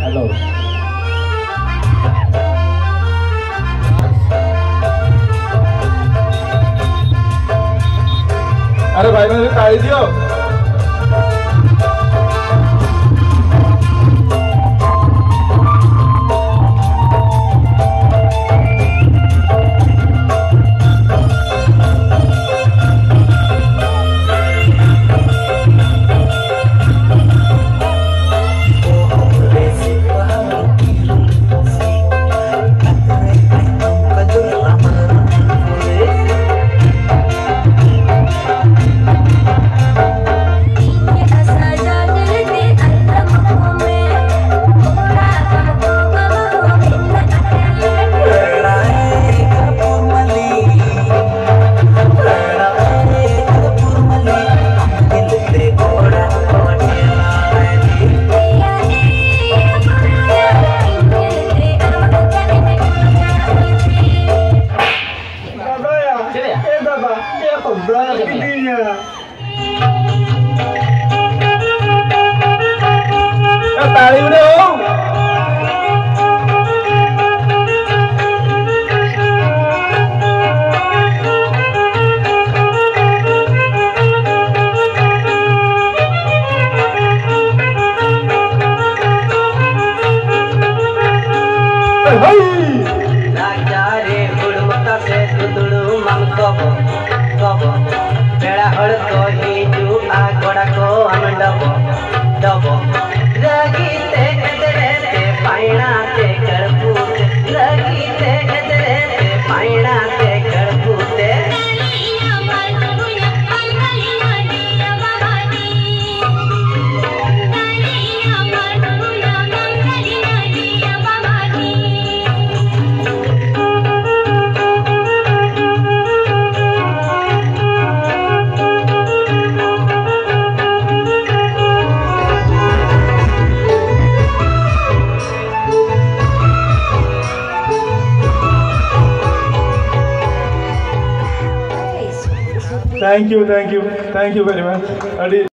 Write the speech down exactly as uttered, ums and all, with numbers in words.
hello अरे भाई मैंने ताली दियो ताली उड़े हो रे गुड़मता से दुदुड़ू मम कबो कबो बेड़ा हड़ को ही जू आ गोड़ा को हम डबो डबो लगी ते तेरे ते पाइना ते गड़पूत लगी ते तेरे ते पाइना ते गड़पूत thank you thank you thank you very much अड़ी